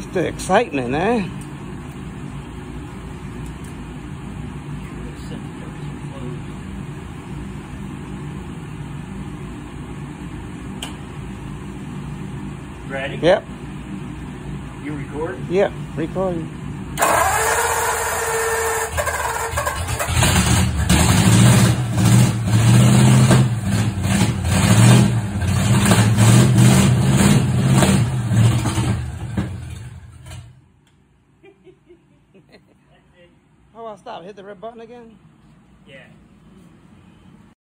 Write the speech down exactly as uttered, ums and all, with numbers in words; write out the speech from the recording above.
It's the excitement, eh? Ready? Yep. You record? Yep, recording. How about stop? Hit the red button again? Yeah.